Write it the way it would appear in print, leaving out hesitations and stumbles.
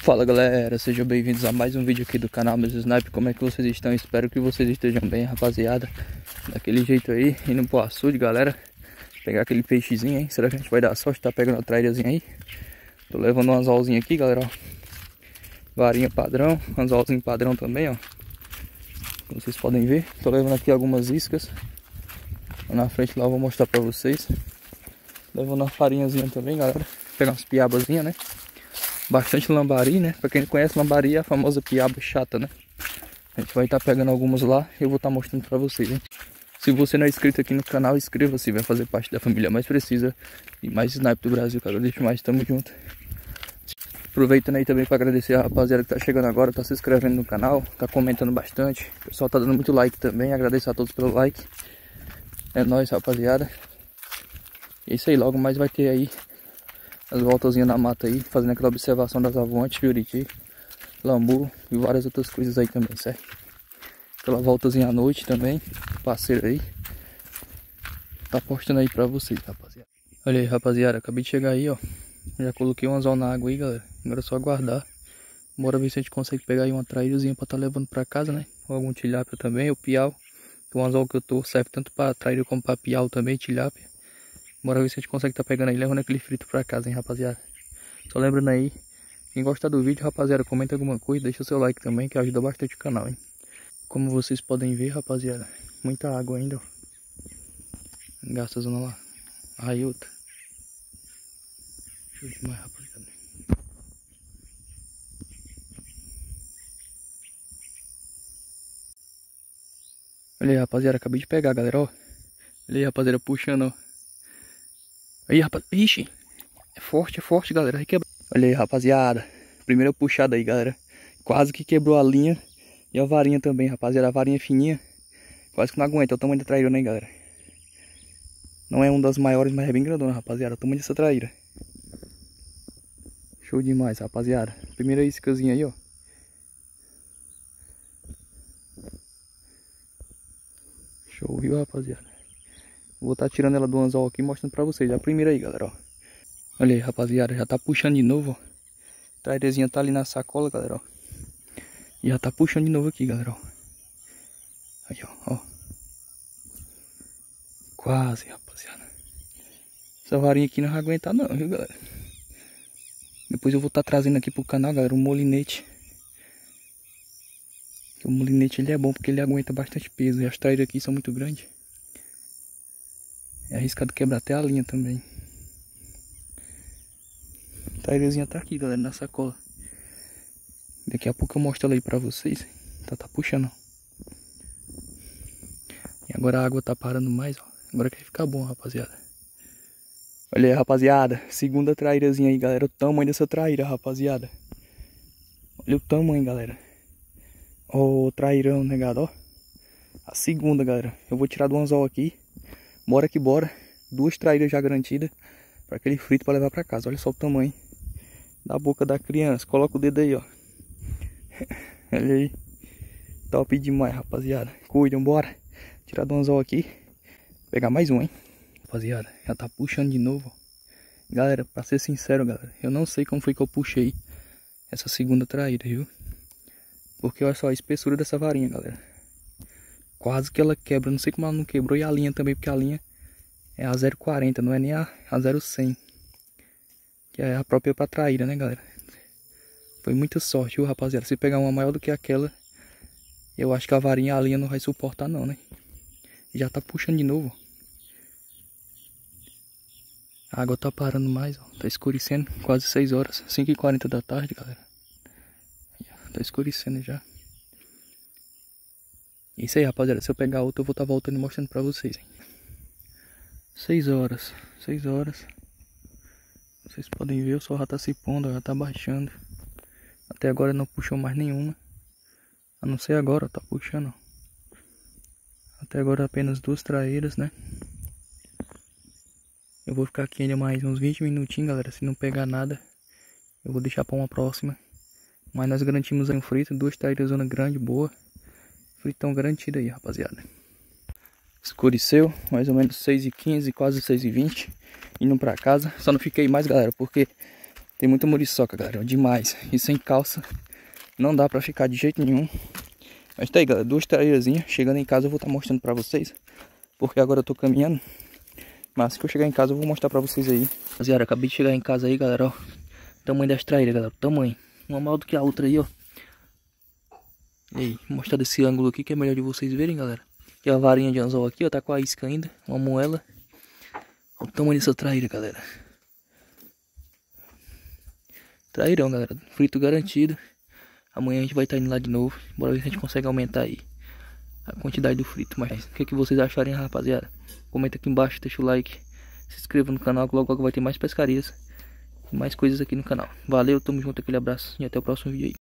Fala galera, sejam bem-vindos a mais um vídeo aqui do canal Meus Sniper. Como é que vocês estão? Espero que vocês estejam bem, rapaziada. Daquele jeito aí, indo pro açude, galera. Pegar aquele peixezinho, hein? Será que a gente vai dar sorte? Tá pegando a trairazinha aí. Tô levando um anzolzinho aqui, galera, ó. Varinha padrão, anzolzinho padrão também, ó. Como vocês podem ver. Tô levando aqui algumas iscas. Na frente lá eu vou mostrar pra vocês. Levando uma farinhazinha também, galera. Vou pegar umas piabazinhas, né? Bastante lambari, né? Pra quem não conhece, lambari é a famosa piaba chata, né? A gente vai estar pegando algumas lá e eu vou estar mostrando pra vocês, hein? Se você não é inscrito aqui no canal, inscreva-se, vai fazer parte da família mais precisa e mais sniper do Brasil, cara. Deixa mais, tamo junto. Aproveitando aí também pra agradecer a rapaziada que tá chegando agora, tá se inscrevendo no canal, tá comentando bastante. O pessoal tá dando muito like também, agradeço a todos pelo like. É nóis, rapaziada. É isso aí, logo mais vai ter aí as voltazinhas na mata aí, fazendo aquela observação das avoantes, juriti, lambu e várias outras coisas aí também, certo? Aquela voltazinha à noite também, parceiro aí. Tá postando aí pra vocês, rapaziada. Olha aí, rapaziada, acabei de chegar aí, ó. Já coloquei um anzol na água aí, galera. Agora é só aguardar. Bora ver se a gente consegue pegar aí uma traírazinha pra tá levando pra casa, né? Ou algum tilápia também, ou piau. O anzol que eu tô serve tanto pra traíra como pra piau também, tilápia. Bora ver se a gente consegue tá pegando aí, levando aquele frito pra casa, hein, rapaziada. Só lembrando aí, quem gostar do vídeo, rapaziada, comenta alguma coisa, deixa o seu like também, que ajuda bastante o canal, hein. Como vocês podem ver, rapaziada, muita água ainda, ó. Gasta a zona lá. Aí outra. Show demais, rapaziada. Olha aí, rapaziada, acabei de pegar, galera, ó. Olha aí, rapaziada, puxando, ó. Aí, rapaz, ixi, é forte, galera, vai quebrar. Olha aí, rapaziada, primeira puxada aí, galera. Quase que quebrou a linha e a varinha também, rapaziada. A varinha fininha, quase que não aguenta. É o tamanho da traíra, né, galera? Não é uma das maiores, mas é bem grandona, rapaziada. O tamanho dessa traíra. Show demais, rapaziada. Primeira iscazinha aí, ó. Show, viu, rapaziada? Vou estar tirando ela do anzol aqui e mostrando pra vocês. A primeira aí, galera, ó. Olha aí, rapaziada, já tá puxando de novo, ó. A traírazinha tá ali na sacola, galera, ó. E já tá puxando de novo aqui, galera, ó. Aí, ó. Quase, rapaziada. Essa varinha aqui não vai aguentar não, viu, galera? Depois eu vou estar trazendo aqui pro canal, galera, um molinete. O molinete, ele é bom porque ele aguenta bastante peso. E as traíras aqui são muito grandes. É arriscado quebrar até a linha também. A traírazinha tá aqui, galera, na sacola. Daqui a pouco eu mostro ela aí pra vocês. Tá puxando, ó. E agora a água tá parando mais, ó. Agora que vai ficar bom, rapaziada. Olha aí, rapaziada. Segunda traírazinha aí, galera. O tamanho dessa traíra, rapaziada. Olha o tamanho, galera. Ó, o trairão, negado, ó. A segunda, galera. Eu vou tirar do anzol aqui. Bora que bora. 2 traíras já garantidas. Pra aquele frito pra levar pra casa. Olha só o tamanho da boca da criança. Coloca o dedo aí, ó. Olha aí. Top demais, rapaziada. Cuidam, bora. Tirar do anzol aqui. Pegar mais um, hein. Rapaziada, já tá puxando de novo. Galera, pra ser sincero, galera, eu não sei como foi que eu puxei essa segunda traíra, viu? Porque olha só a espessura dessa varinha, galera. Quase que ela quebra. Não sei como ela não quebrou. E a linha também, porque a linha é a 0,40, não é nem a 0,100. Que é a própria pra traíra, né, galera? Foi muita sorte, viu, rapaziada? Se pegar uma maior do que aquela, eu acho que a varinha e a linha não vai suportar não, né? Já tá puxando de novo. A água tá parando mais, ó. Tá escurecendo, quase 6 horas, 5h40 da tarde, galera. Tá escurecendo já. Isso aí, rapaziada. Se eu pegar outra, eu vou estar voltando e mostrando pra vocês, hein. 6 horas. Vocês podem ver, o sol já tá se pondo, já tá baixando. Até agora não puxou mais nenhuma. A não ser agora, tá puxando, ó. Até agora apenas 2 traíras, né? Eu vou ficar aqui ainda mais uns 20 minutinhos, galera. Se não pegar nada, eu vou deixar pra uma próxima. Mas nós garantimos aí um frito, 2 traíras zona grande, boa. Fritão garantido aí, rapaziada. Escureceu, mais ou menos 6h15, quase 6h20. Indo pra casa. Só não fiquei mais, galera, porque Tem muita muriçoca, galera, demais. E sem calça não dá pra ficar de jeito nenhum. Mas tá aí, galera, 2 traírazinhas. Chegando em casa eu vou estar mostrando pra vocês, porque agora eu tô caminhando. Mas se eu chegar em casa eu vou mostrar pra vocês aí. Rapaziada, acabei de chegar em casa aí, galera, ó. Tamanho das traíras, galera, tamanho. Uma maior do que a outra aí, ó. E aí, vou mostrar desse ângulo aqui que é melhor de vocês verem, galera. E a varinha de anzol aqui, ó, tá com a isca ainda, uma moela. Olha o tamanho dessa traíra, galera. Trairão, galera, frito garantido. Amanhã a gente vai estar indo lá de novo. Bora ver se a gente consegue aumentar aí a quantidade do frito. Mas o que vocês acharem, rapaziada? Comenta aqui embaixo, deixa o like. Se inscreva no canal que logo vai ter mais pescarias e mais coisas aqui no canal. Valeu, tamo junto, aquele abraço e até o próximo vídeo aí.